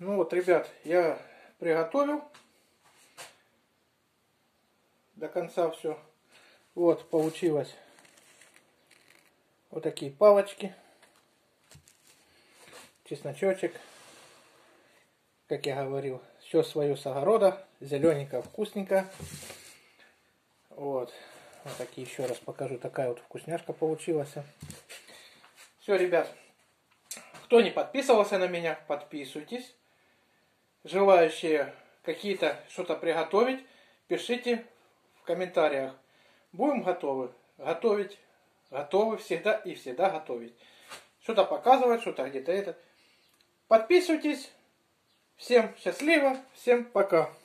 Ну вот, ребят, я приготовил до конца все. Вот, получилось вот такие палочки. Чесночочек. Как я говорил, все свое с огорода. Зелененько, вкусненько. Вот. Вот такие, еще раз покажу. Такая вот вкусняшка получилась. Все, ребят. Кто не подписывался на меня, подписывайтесь. Желающие какие-то что-то приготовить, пишите в комментариях. Будем готовы. Готовить. Готовы всегда и всегда готовить. Что-то показывать, что-то где-то это. Подписывайтесь. Всем счастливо. Всем пока.